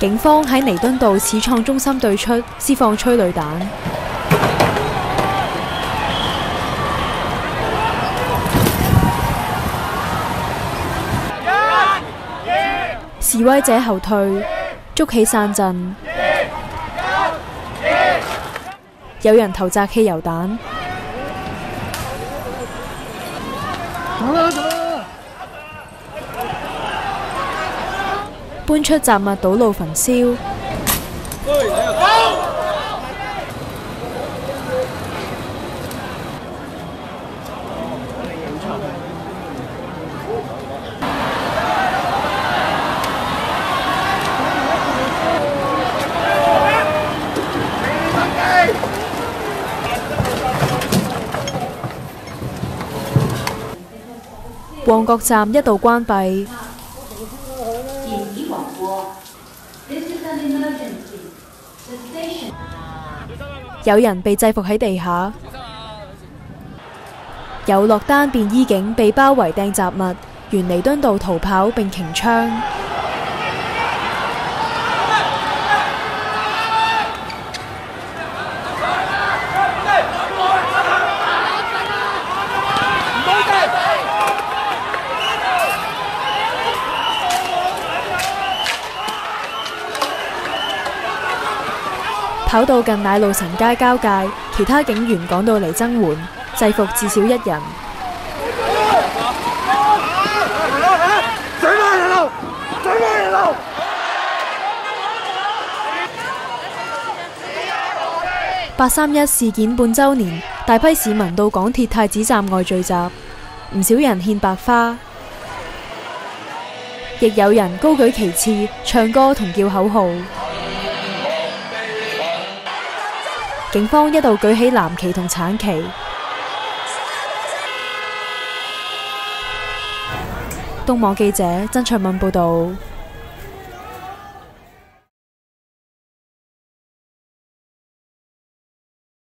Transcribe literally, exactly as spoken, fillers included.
警方喺彌敦道始創中心對出施放催淚彈，示威者後退，捉起傘陣，有人投擲汽油彈。搬出雜物堵路焚燒，旺角站一度關閉。有人被制服喺地下，有落單便衣警被包圍掟雜物，沿彌敦道逃跑並擎槍。跑到近奶路臣街交界，其他警員趕到嚟增援，制服至少一人。八三一事件半週年，大批市民到港鐵太子站外聚集，唔少人獻白花，亦有人高舉旗幟、唱歌同叫口號。警方一度舉起藍旗同橙旗。東網記者曾卓敏報導。